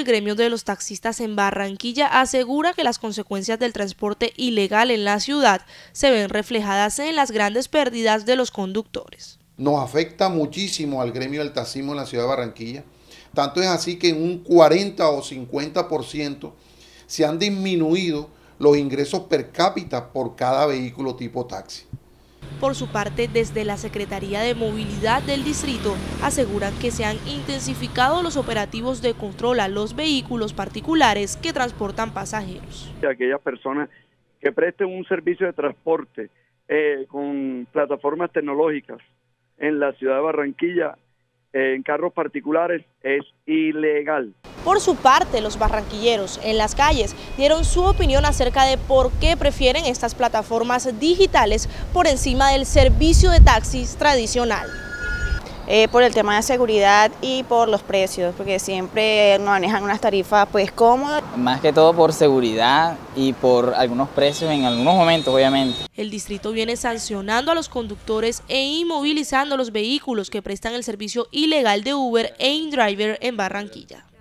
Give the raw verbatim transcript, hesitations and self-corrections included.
gremio de los taxistas en Barranquilla asegura que las consecuencias del transporte ilegal en la ciudad se ven reflejadas en las grandes pérdidas de los conductores. Nos afecta muchísimo al gremio del taxismo en la ciudad de Barranquilla. Tanto es así que en un cuarenta o cincuenta por ciento se han disminuido los ingresos per cápita por cada vehículo tipo taxi. Por su parte, desde la Secretaría de Movilidad del Distrito aseguran que se han intensificado los operativos de control a los vehículos particulares que transportan pasajeros. Aquellas personas que presten un servicio de transporte eh, con plataformas tecnológicas en la ciudad de Barranquilla, eh, en carros particulares, es ilegal. Por su parte, los barranquilleros en las calles dieron su opinión acerca de por qué prefieren estas plataformas digitales por encima del servicio de taxis tradicional. Eh, por el tema de seguridad y por los precios, porque siempre manejan unas tarifas pues cómodas. Más que todo por seguridad y por algunos precios en algunos momentos, obviamente. El distrito viene sancionando a los conductores e inmovilizando los vehículos que prestan el servicio ilegal de Uber e InDriver en Barranquilla.